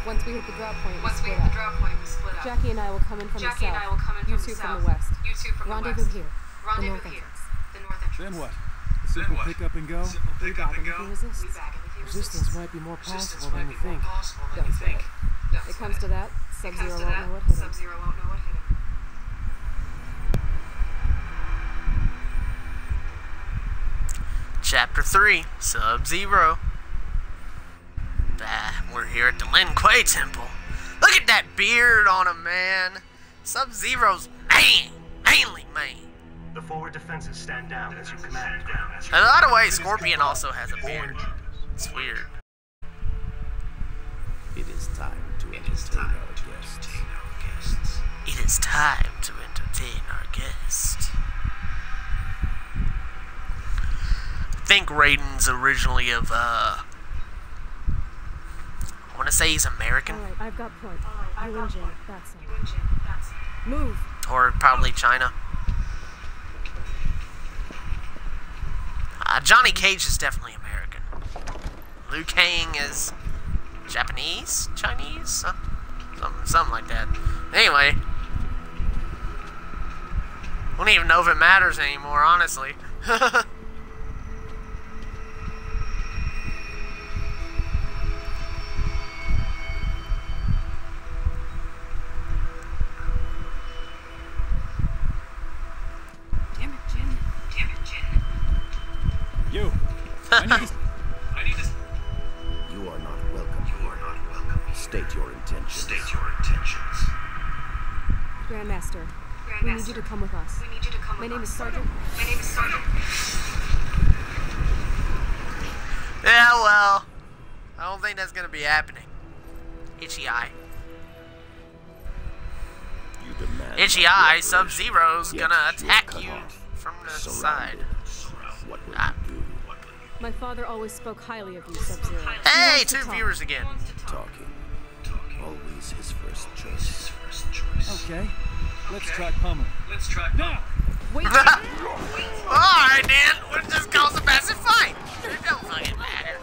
Once we hit the drop point, we split up. Jackie and I will come in from the south. You two from the west. Rendezvous here. The north entrance. Then what? A simple pick up and go? We bag him if he resists. Resistance might be more possible than you think. Don't say it. If it comes to that, Sub-Zero won't know what hit him. Chapter 3, Sub-Zero. We're here at the Lin Kuei Temple. Look at that beard on him, man. Sub-Zero's manly man. The forward defenses stand down as you command. In a lot of ways, Scorpion also has a beard. It's weird. It is time to entertain our guests. It is time to entertain our guest. I think Raiden's originally of, I want to say he's American. Alright, I've got point. You and Jin, that's it. Move! Or probably China. Johnny Cage is definitely American. Liu Kang is Japanese? Chinese? Something like that. Anyway. I don't even know if it matters anymore, honestly. You. I need to... You are not welcome. State your intentions. Grandmaster, we need you to come with us. My name is Sergeant. Yeah, well. I don't think that's gonna be happening. Itchy Eye. You demand Itchy my Eye, cooperation, Sub-Zero's yet gonna you attack cut you off, from the surrounded. side. What will Ah. you do? My father always spoke highly of you, Sub-Zero. Hey, 2 viewers again. Talking. Always his first choice. Okay. Let's try pummeling. Now! Wait! Alright, Dan. We'll just cause a massive fight. It don't fucking matter.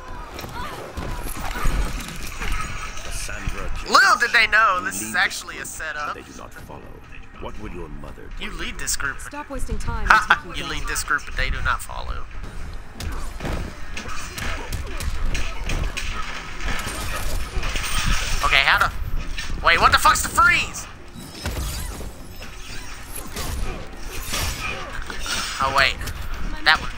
Cassandra Jones. Little did they know this You is lead actually a this group, setup. They do not follow. What would your mother do? You lead this group. Stop wasting time. Ha! and You take lead down. this group, but they do not follow. Okay, how to... Wait, what the fuck's the freeze? Oh, wait. That one.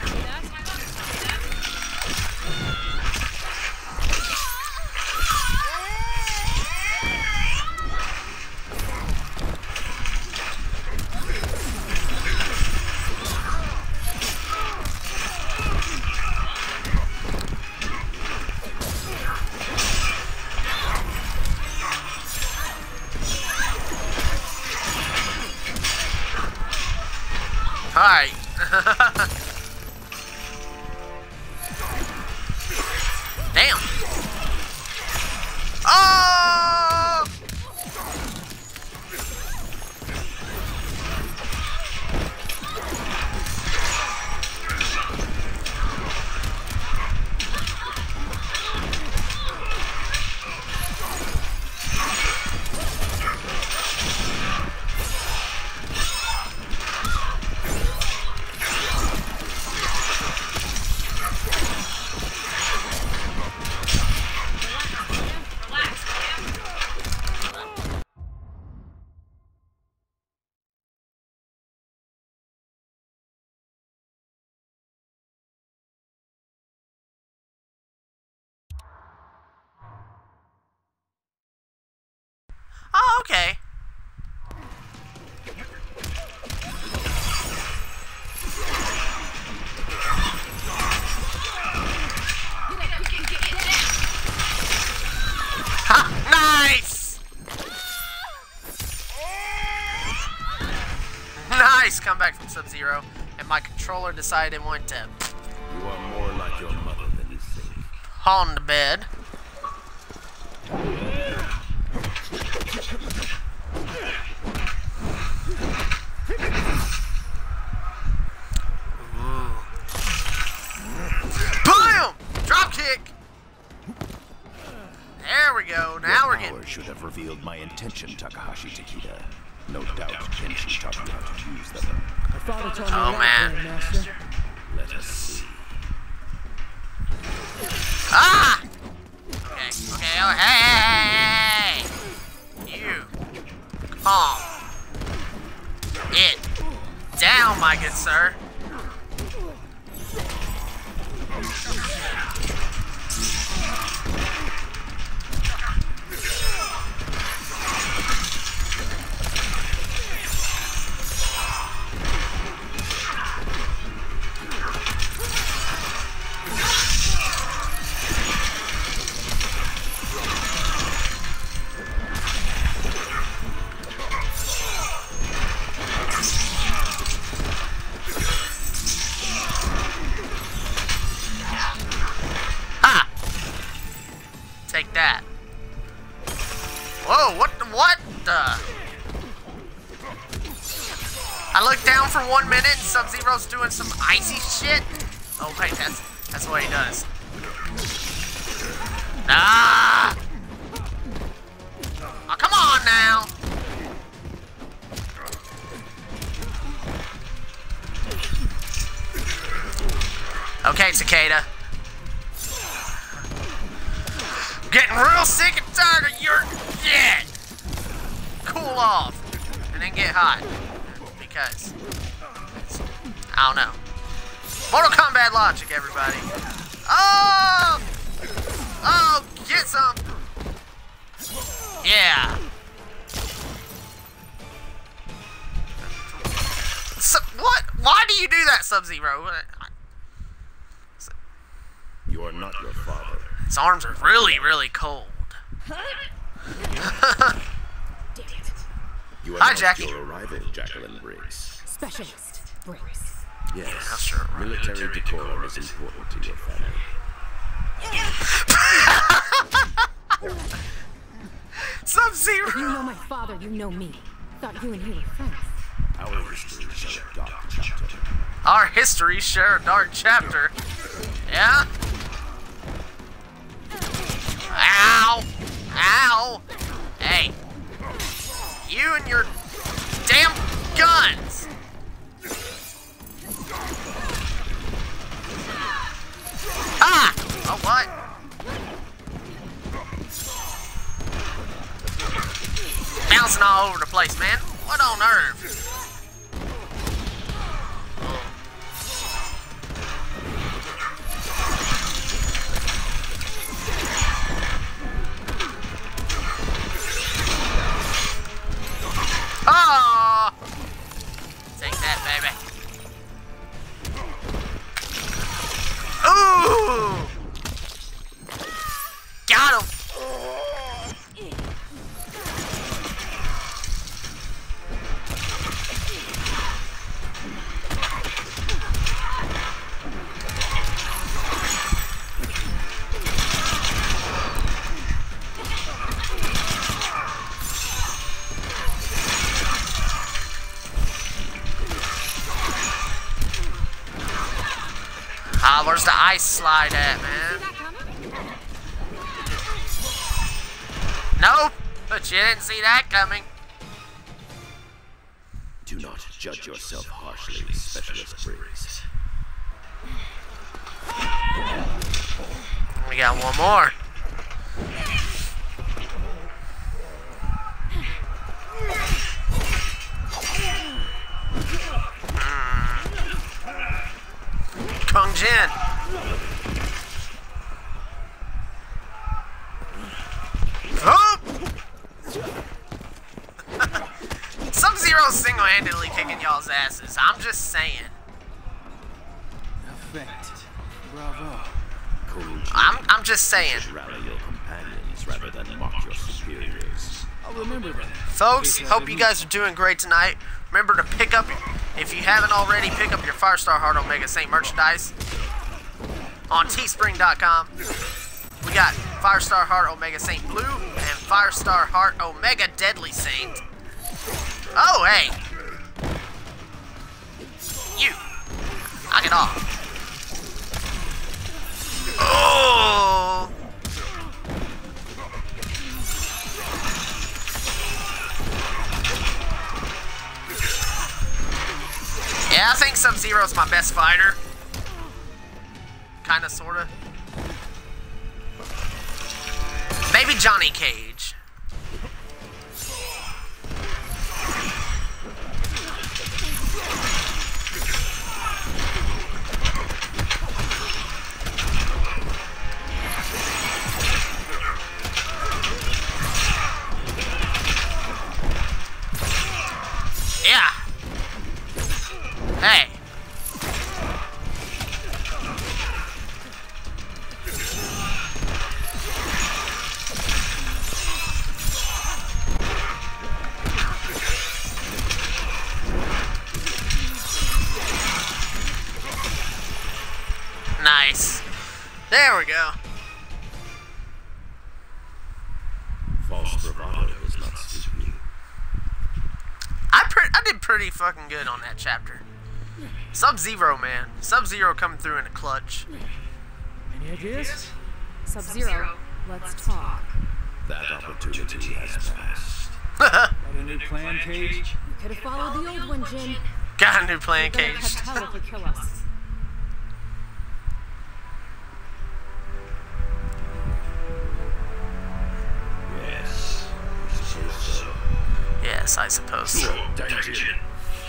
Alright. Damn. Oh! Oh, okay. Ha! Nice! Nice comeback from Sub-Zero. And my controller decided it wanted to You are more like your mother than you think. on the bed. Boom! Drop kick! There we go. Now we're Morgan. Hour should have revealed my intention, Takahashi Takeda. No doubt Kenshi taught you how to use them. My father taught me Oh, a lot, man. Master. Let us see. Ah! Okay, okay, oh, hey! You. Calm. It. Down, my good sir. Take that. Whoa, what the? I look down for 1 minute and Sub-Zero's doing some icy shit. Oh wait, that's what he does. Ah! Oh, come on now. Okay, Takeda. Getting real sick and tired of your shit. Cool off. And then get hot. Because I don't know. Mortal Kombat logic, everybody. Oh! Oh, get some. Yeah. So, what? Why do you do that, Sub-Zero? You are not your father. His arms are really, really cold. You Hi, announced Jackie. your arrival, Jacqueline Briggs. Specialist. Briggs. Yes, Yeah, sure. military decorum is important to your family. Sub-Zero! If you know my father, you know me. Thought you and he were friends. Our history shall a dark chapter. Our histories share a dark chapter. Yeah? Ow! Ow! Hey. You and your damn guns! Ah! Oh, what? Bouncing all over the place, man. What on earth? Oh! Take that, baby. Ooh! Got him! Ah, where's the ice slide at, man? Nope, but you didn't see that coming. Do not judge yourself harshly, Specialist Briggs. We got one more. Kung Jin. Oh! Sub-Zero's single-handedly kicking y'all's asses. I'm just saying. Effect. Bravo. I'm just saying. Rally your companions rather than mock your superiors. I'll remember that. Folks, hope you guys are doing great tonight. Remember to pick up, if you haven't already, pick up your Firestar Heart Omega Saint merchandise on teespring.com. We got Firestar Heart Omega Saint Blue and Firestar Heart Omega Deadly Saint. Oh, hey. You. Knock it off. Oh. Yeah, I think Sub-Zero's my best fighter. Kinda, sorta. Maybe Johnny Cage. Yeah. Hey. Nice. There we go. False bravado does not suit me. I did pretty fucking good on that chapter. Sub-Zero, man. Sub-Zero coming through in a clutch. Any ideas? Sub-Zero, let's talk. That opportunity has passed. Got a new plan, Cage? You could have followed the old one, Jin. Got a new plan, You're gonna Cage. Cartel to kill us. Yes, I suppose so. Yes, I suppose so. Dungeon.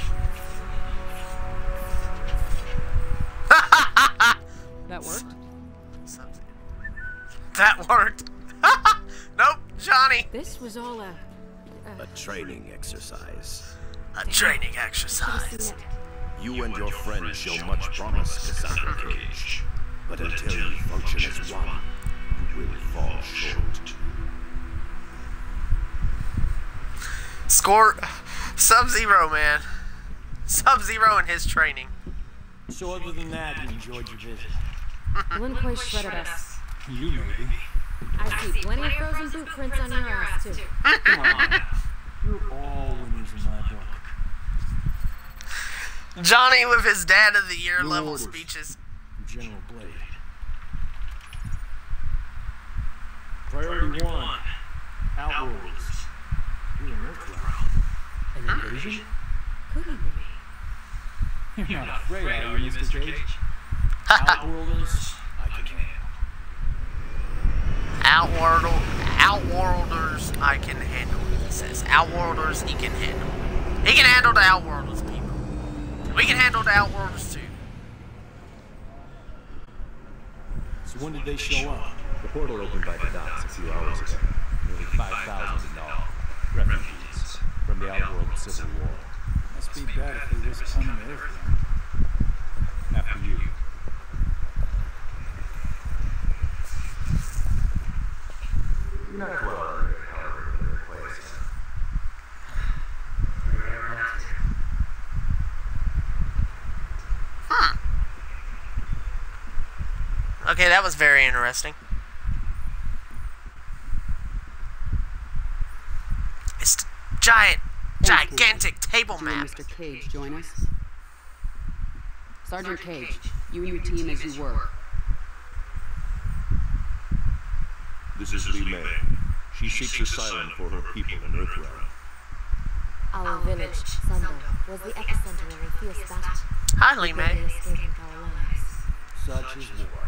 That worked? That worked. Nope, Johnny. This was all a training exercise. A training Should've exercise. seen it. You and your friends show much promise, Cassandra Cage. But until you function as one, you will fall short. Score Sub-Zero, man. Sub-Zero and his training. So other than that, you enjoyed your visit? Lin Kuei shredded us. You maybe. I see plenty of frozen boot prints on your ass, too. Come on. You're all winners in my book. Johnny with his Dad of the Year New level orders. speeches. General Blade. Priority 1. Outworlders. You're an Earthrealm. An invasion? Couldn't be. You're not afraid, are you, Mr. Cage? Outworlders, I can handle. Outworlders, I can handle. He says, Outworlders, he can handle. He can handle the Outworlders, people. We can handle the Outworlders too. So when did they show up? The portal opened by the docks a few hours ago. Nearly 5,000 in all. Refugees from the Outworld Civil War. Must be bad if they risk coming to Earthrealm. After you. You're not dwelling in your power in their place. Okay, that was very interesting. It's gigantic table You and map. Mr. Cage join us? Sergeant Cage, you and your team as you were. This is Li Mei. She seeks asylum for her people in Earthrealm. Our village, Sando, was the epicenter of a fierce battle. Hi, Li Mei. Barely escaped with our lives. Such is war.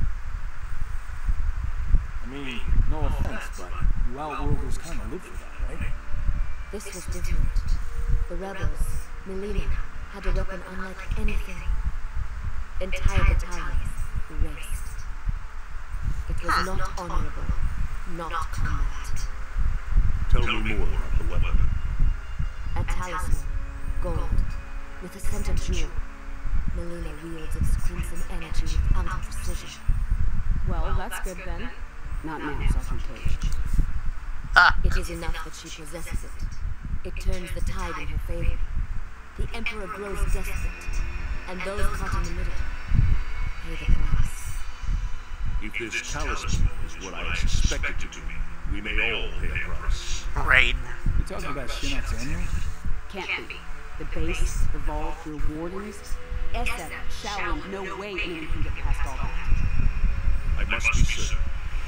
I mean, no offense, but you Outworlders kind of live for that, right? This was different. The rebels, Melina, had a weapon unlike anything. Entire battalions erased. It was not honorable, not combat. Tell me more about the weapon. A talisman, gold, with a center jewel. Melina wields its crimson energy without precision. Well, that's good then. Not now, Sergeant Cage. It is enough that she possesses it. It turns the tide in her favor. The Emperor grows desperate, and those caught in the middle pay the price. If this talisman is what I suspect it to be, we may all pay a price. Raid. You talking about Shinnok's annual? Can't be. The base, the vault, your wardens. SF, Shaolin, no way anyone can get past all that. I must be certain.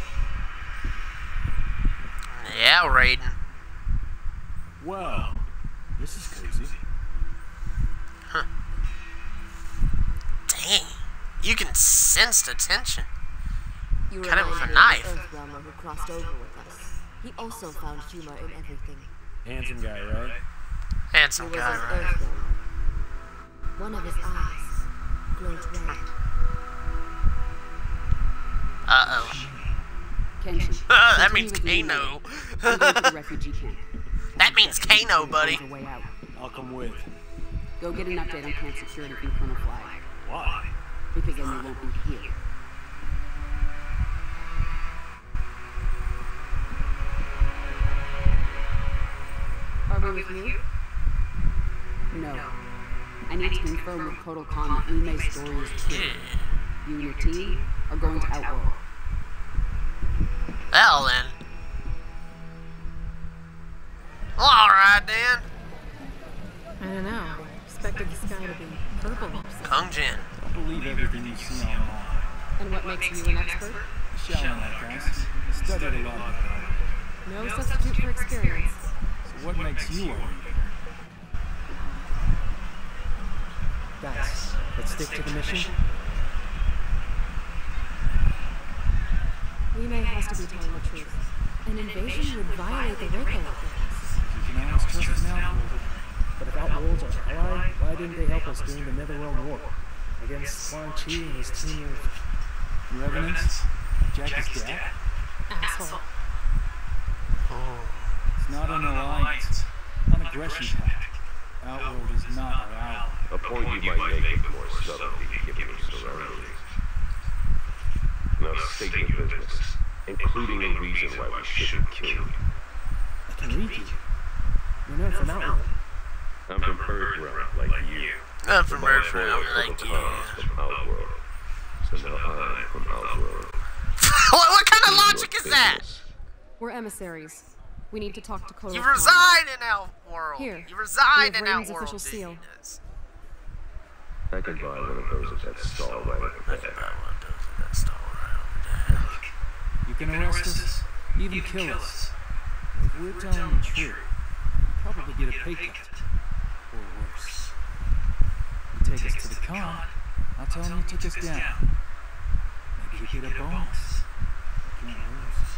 Yeah, Raiden. Well, this is crazy. You can sense the tension. You Cut it with a remind me knife. of the Earthrealmer who crossed over with us. He also found humor in everything. Handsome guy, right? Handsome He was guy, an right? Earthrealmer. One of his eyes glowed red. Uh-oh. Kenshin. That continue means with me Kano. now. Go to the refugee camp. That means Kano, buddy. Find a way out. I'll come with. Go get an update on camp security from Colonel Flag. Why? Because then you won't be here. Are we with you? No. I need to confirm with Kotal Khan that Lume's story is true. You and your team are going to Outworld. Well then. Well, alright then. I don't know. Expected the sky to be purple. Kung Jin. Don't believe everything you see online. And what makes you an expert? Shaolin like guys. Studied a lot about it. No substitute for experience. So what makes you a leader? Guys, let's stick to the mission. Lume has to be telling the truth. An invasion would violate the Reiko laws. You can always trust an outworld. But if Outworld's our ally, why didn't they help us during the Netherrealm War? Against Quan Chi and his team of... Revenants? Jack is dad? Asshole. It's not an alliance. Not an aggression pact. Outworld is not our ally. A point you might make with more subtlety given your surroundings. Now state your business, including a reason why we shouldn't kill you. I can read you. You're not from Outworld. I'm from Earthrealm, like you. I'm from Earthrealm, like you. From Outworld. So now I'm from Outworld. What kind of logic is that? We're emissaries. We need to talk to Kotal You Khan. reside in Outworld. Here. You reside We in have Raiden's Outworld. official seal. Yes. I can buy one of those at that stall right over I can there. buy one of those in that store right over there. You can arrest us, even kill us. But if we're telling the truth, we'll probably get a pay cut. Or worse. You take us to the con, I'll tell them you took us down. Maybe you get a bonus. You can't lose.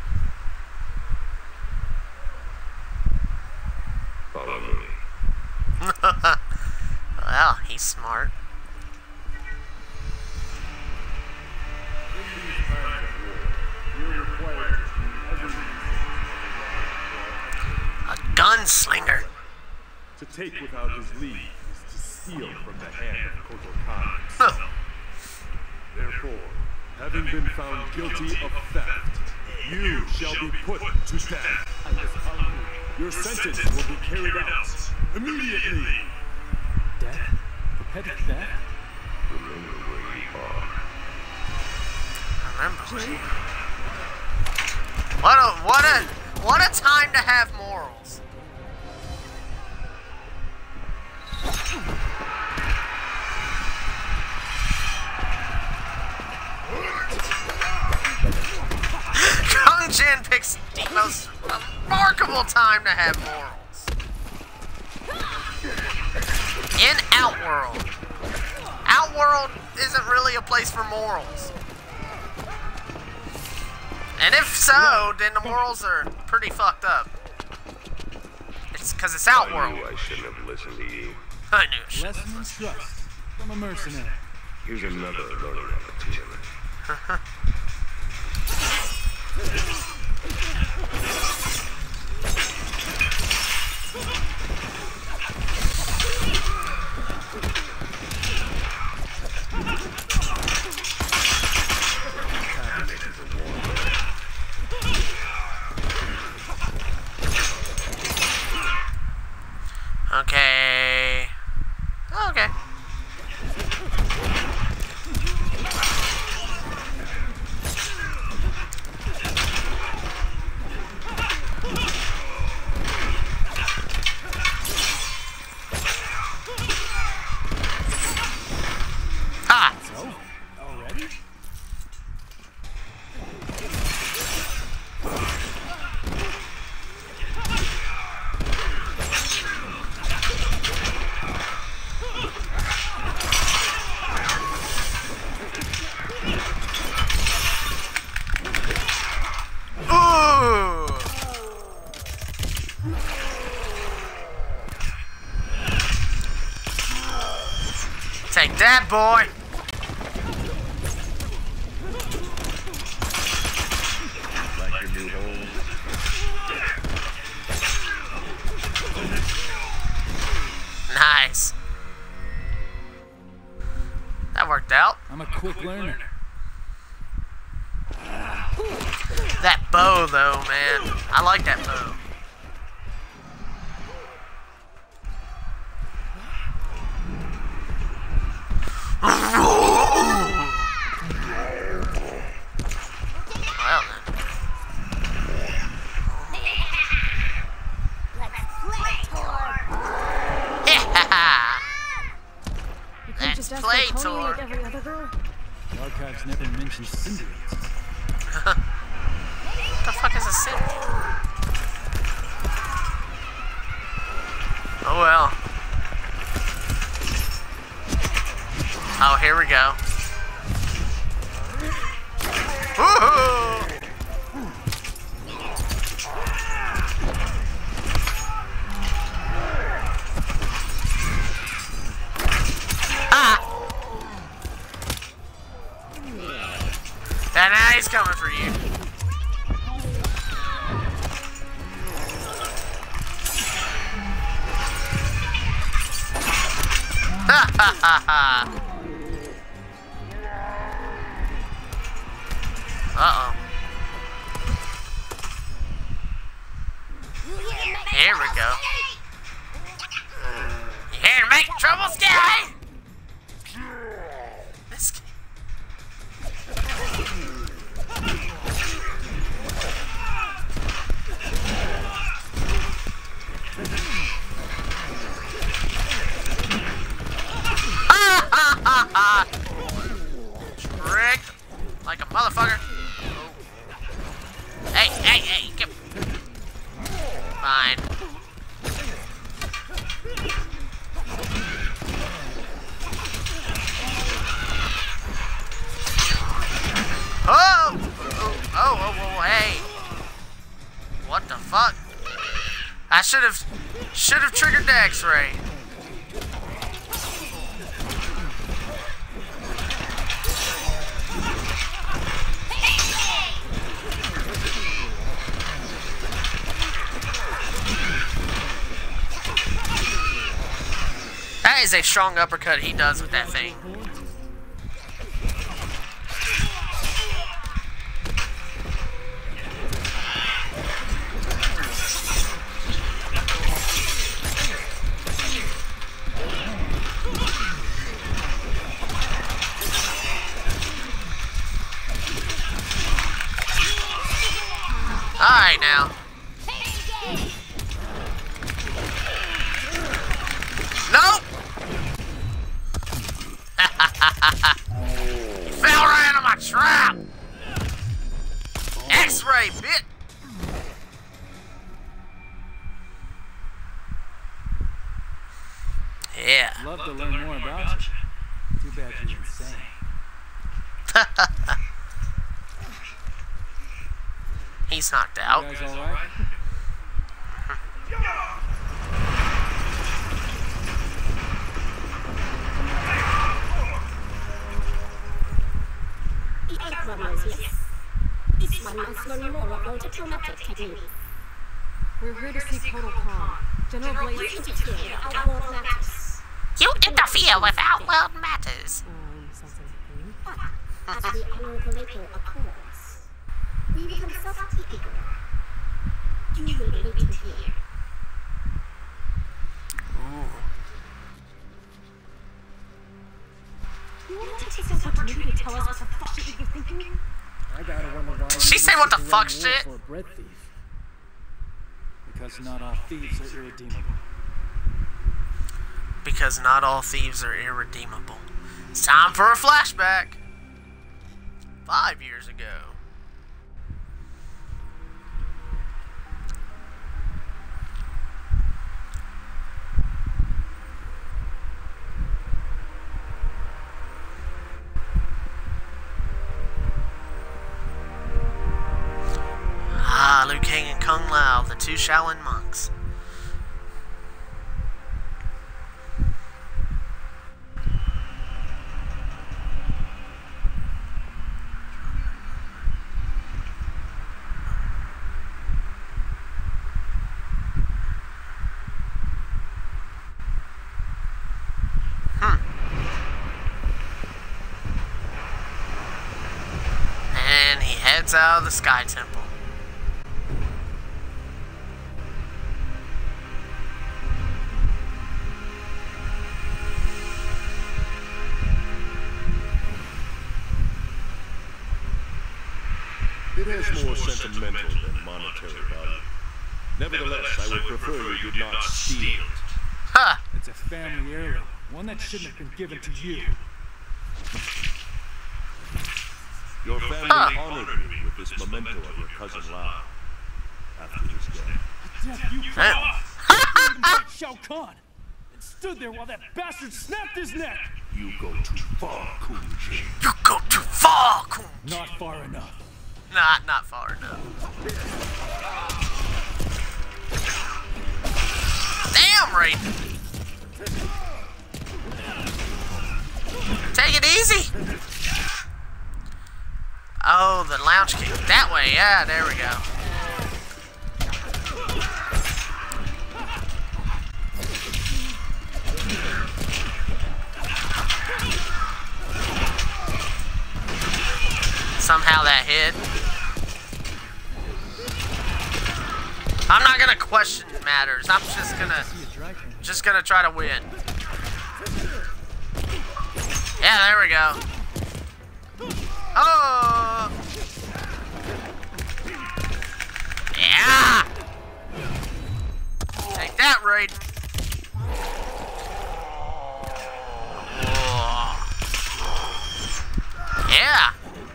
Follow me. Well, he's smart. A gunslinger. To take without his leave is to steal from the hand of Kotal Khan Huh. himself. Therefore, having been found guilty of theft, you shall be put to death. Your sentence will be carried out immediately. Death? For petty theft? Remember where you are. Remember. What a time to have morals. Kung Jin picks the most remarkable time to have morals. In Outworld. Outworld isn't really a place for morals. And if so, then the morals are pretty fucked up. It's because it's I Outworld. knew I shouldn't have listened to you. I knew shit. Lesson in trust. From a mercenary. Here's another learning opportunity. Okay. Okay. that boy. Like your new home. Nice. That worked out. I'm a quick learner. That bow, though, man. I like that bow. Well, then. You couldn't just ask Play for Tony tour. like every other girl? The archives never mentioned symbiotes. What the fuck is a symbiote? Oh well. Oh, here we go. Woohoo! Ah! And now he's coming for you. Ha ha ha ha! Uh-oh. Here we go. You here to make trouble, Sky? This guy. Ha ha ha ha! Tricked like a motherfucker. Hey, hey, hey, get... Fine. Oh! Oh, hey. What the fuck? I should have triggered the X-ray. That is a strong uppercut he does with that thing. Alright now. Nope! You fell right into my trap! X-ray, bit! Yeah. Love to learn more about you. Too bad you're insane. He's knocked out. You guys all right? This one must learn more about the traumatic techniques. We're here to see Kotal Khan. General Blaze... You interfere with outworld matters. You interfere with outworld matters. But, as the unregulator occurs, we become self-keeping. You will wait to hear. You want to take this opportunity to tell us what the fuck shit you're thinking? I gotta wonder why. Did she say what the fuck shit? For a bread thief. Because not all thieves are irredeemable. Because not all thieves are irredeemable. It's time for a flashback. 5 years ago. Ah, Liu Kang and Kung Lao, the two Shaolin monks. heads out of the Sky Temple. It has more sentimental than monetary value. Nevertheless, I would prefer you did not steal it. Ha! It's a family heirloom. One that shouldn't have been given to you. Your family honored me with this memento of your cousin Lao after his death. Death you put off! You didn't fight Shao Kahn and stood there while that bastard snapped his neck! You go too far, Kun Jin. You go too far, Kun Jin. Not far enough. Not far enough. Damn, Raiden! Take it easy! Oh, the lounge kick. That way, yeah, there we go. Somehow that hit. I'm not gonna question matters. I'm just gonna try to win. Yeah, there we go. Oh! Yeah! Take that, Raiden. Yeah!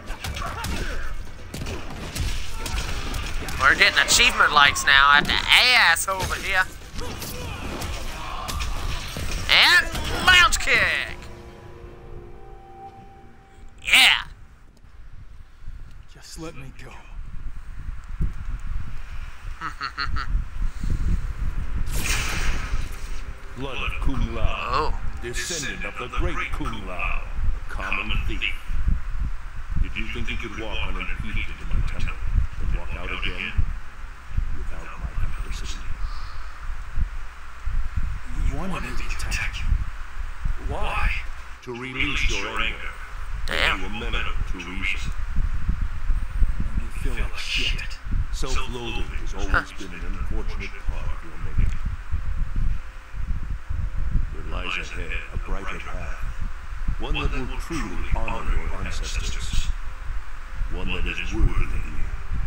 We're getting achievement likes now at the ass over here. And lounge kick! Yeah! Just let me go. Blood of Kung Lao, Oh. descendant of the great Kung Lao, a common thief. Did you think you could walk unimpeded into my temple and walk out again without my complicity? You wanted me to attack you. Why? To release your anger. Damn. You momentum to reason. And you feel like shit. Self-loathing has always been an unfortunate part of your making. There lies ahead a brighter path. One that will truly honor your ancestors. One that is worthy of you.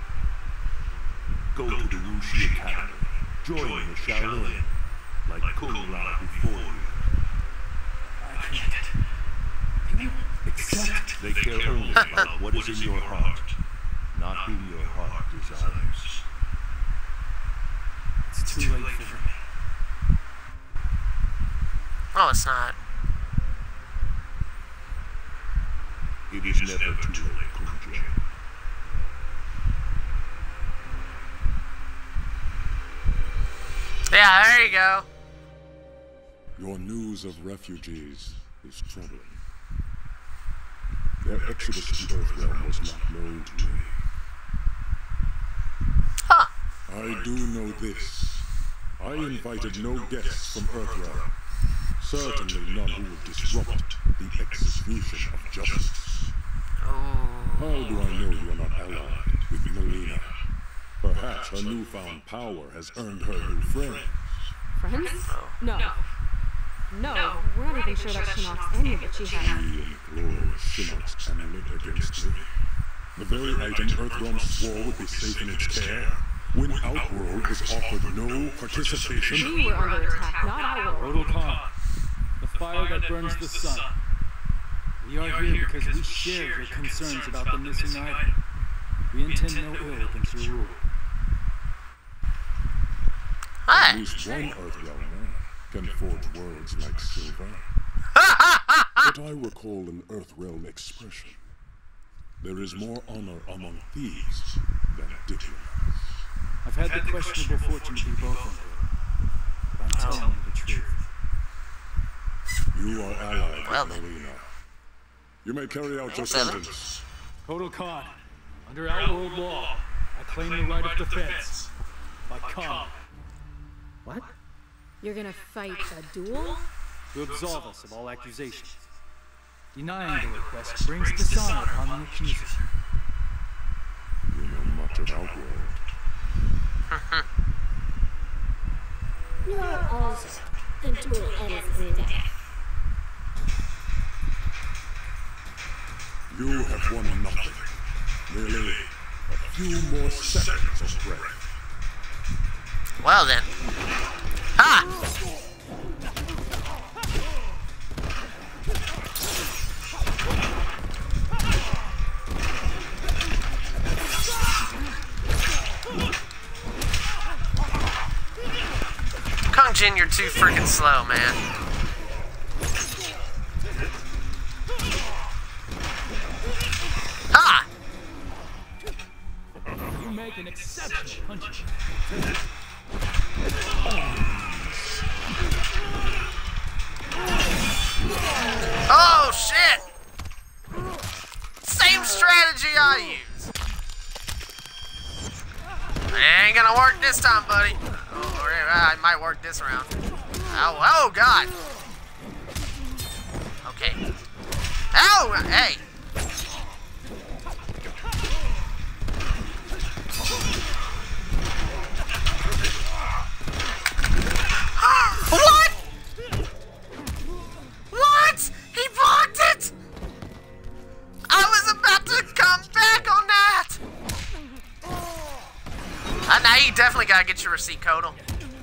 Go to the Wuxi Academy. Join the Shaolin. Like Kung Lao before you. I can't. They won't accept. They care only about what is in your heart, not who your heart desires. It's too late for me. Oh, it's not. It is never too late, Kun Jin. Yeah, there you go. Your news of refugees is troubling. Their exodus to Earthrealm was not known to me. Huh. I do know this. I invited no guests from Earthrealm. Certainly none who would disrupt the execution of justice. How do I know you are not allied with Mileena? Perhaps her newfound power has earned her new friends. Friends? No. No, we're not even sure that Shinnok's any of it she has. She implores Shinnok's amulet against me. The very item Earthrealm swore would be safe in its care, when Outworld was offered no participation. We were under attack, not Outworld. Kotal Khan, the fire that burns the sun. We are here because we share your concerns about the missing item. We intend no ill against your rule. At least one Earthrealm man can forge words like silver. But I recall an Earthrealm expression. There is more honor among thieves than diplomats. I've had the questionable fortune to be both of them. But I'm telling you the truth. You are allied Well, with Mileena. You may carry out your Seven. sentence. Kotal Khan, under Outworld law, I claim the right of defense. By Khan. What? You're gonna fight a duel? To absolve us of all accusations. Denying the request brings dishonor upon the accuser. much of Outworld. You are also the dual ends in death. You have won nothing. Merely a few more seconds of breath. Well then. Ha! Kung Jin, you're too freaking slow, man. Ha! You make an exceptional puncher. Oh shit! Same strategy I use. It ain't gonna work this time, buddy. Or it might work this round. Oh god. Okay. Oh, hey. What? What? He blocked it? I was about to come back on that. Now you definitely gotta get your receipt, Kodal.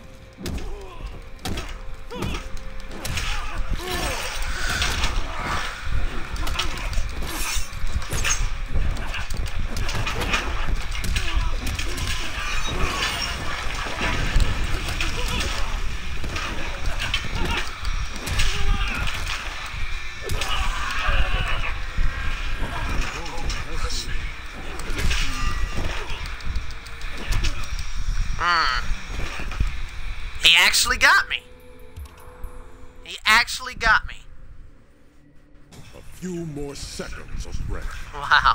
He actually got me. He actually got me. A few more seconds of breath. Wow.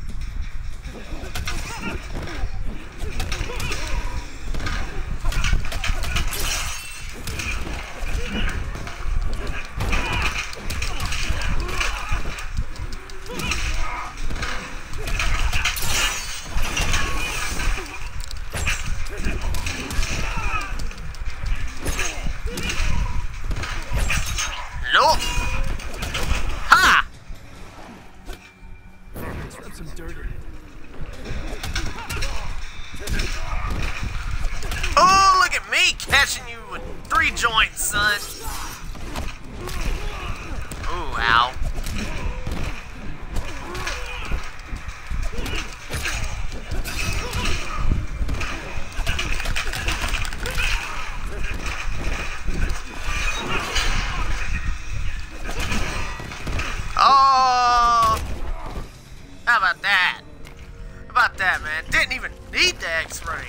Nope. Ha! Rub some dirt in it. Oh, look at me catching you with 3 joints, son. Ooh, ow. Oh! How about that? How about that, man? Didn't even need the X-ray.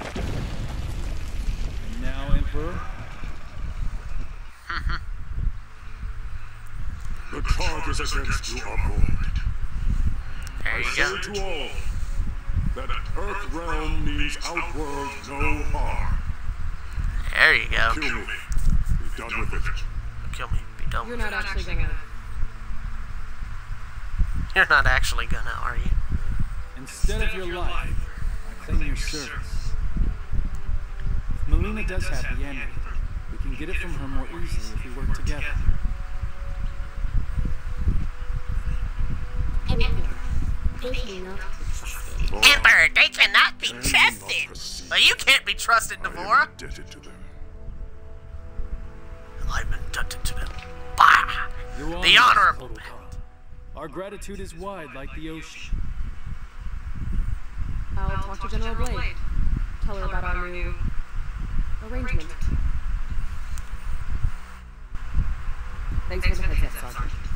Now, Emperor. The charge is against you, Outworld. There you I go. say to all that Earth Realm means Outworld no harm. There you go. Kill me. Be done with it. Kill me. Be done You're with not it. actually gonna. You're not actually gonna, are you? Instead of your life, I claim your service. If Mileena does have the amulet, we can get it from her more easily if we work together. Emperor, they cannot be trusted. Emperor, they cannot be trusted. Well, you can't be trusted, Navora. Indebted to them. I'm indebted to them. Bah! Your The honorable. Kotal Khan. Our gratitude is wide like the ocean. I'll talk to General Blade. Tell her about our new arrangement. Thanks for the heads up, Sergeant.